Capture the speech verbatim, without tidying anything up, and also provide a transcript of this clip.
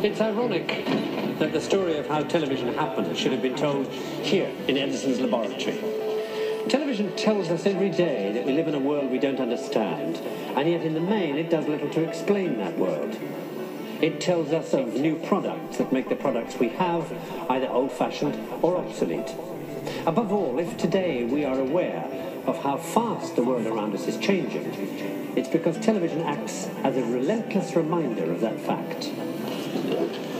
It's ironic that the story of how television happened should have been told here in Edison's laboratory. Television tells us every day that we live in a world we don't understand, and yet in the main it does little to explain that world. It tells us of new products that make the products we have either old-fashioned or obsolete. Above all, if today we are aware of how fast the world around us is changing, it's because television acts as a relentless reminder of that fact.